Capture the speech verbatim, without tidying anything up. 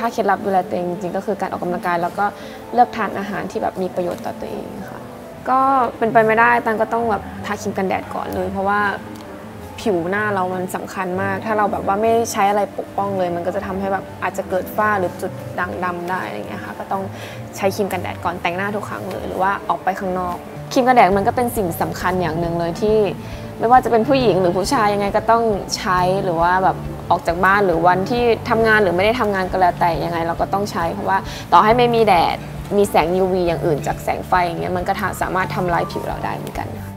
าเคล็ดลับดูแลตัวเองจริงๆก็คือการออกกำลังกายแล้วก็เลือกทานอาหารที่แบบมีประโยชน์ต่อตัวเองค่ะก็เป็นไปไม่ได้ตันก็ต้องแบบทาครีมกันแดดก่อนเลยเพราะว่าผิวหน้าเรามันสำคัญมากถ้าเราแบบว่าไม่ใช้อะไรปกป้องเลยมันก็จะทำให้แบบอาจจะเกิดฝ้าหรือจุดด่างดำได้อะไรเงี้ยค่ะก็ต้องใช้ครีมกันแดดก่อนแต่งหน้าทุกครั้งเลยหรือว่าออกไปข้างนอกครีมกันแดดมันก็เป็นสิ่งสำคัญอย่างหนึ่งเลยที่ไม่ว่าจะเป็นผู้หญิงหรือผู้ชายยังไงก็ต้องใช้หรือว่าแบบออกจากบ้านหรือวันที่ทำงานหรือไม่ได้ทำงานก็แล้วแต่ยังไงเราก็ต้องใช้เพราะว่าต่อให้ไม่มีแดดมีแสง ยู วี อย่างอื่นจากแสงไฟอย่างเงี้ยมันก็สามารถทำลายผิวเราได้เหมือนกัน